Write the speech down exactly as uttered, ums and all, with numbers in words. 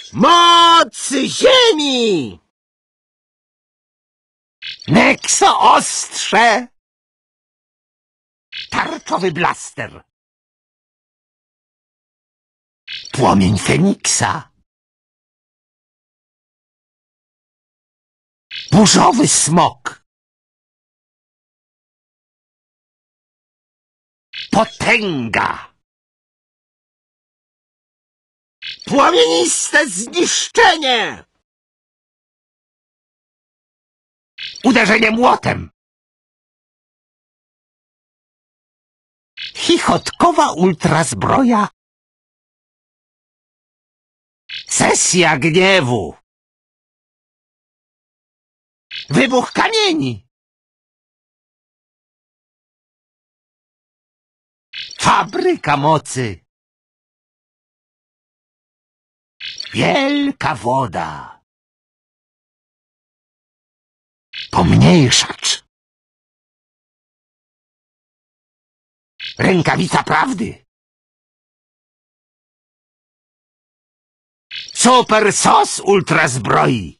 Moc ziemi! Nexo ostrze! Tarczowy blaster! Płomień Feniksa! Burzowy smok! Potęga! Płomieniste zniszczenie! Uderzenie młotem! Chichotkowa ultrazbroja! Sesja gniewu! Wybuch kamieni! Fabryka mocy! Wielka woda! Pomniejszacz! Rękawica prawdy! Super sos ultrazbroi!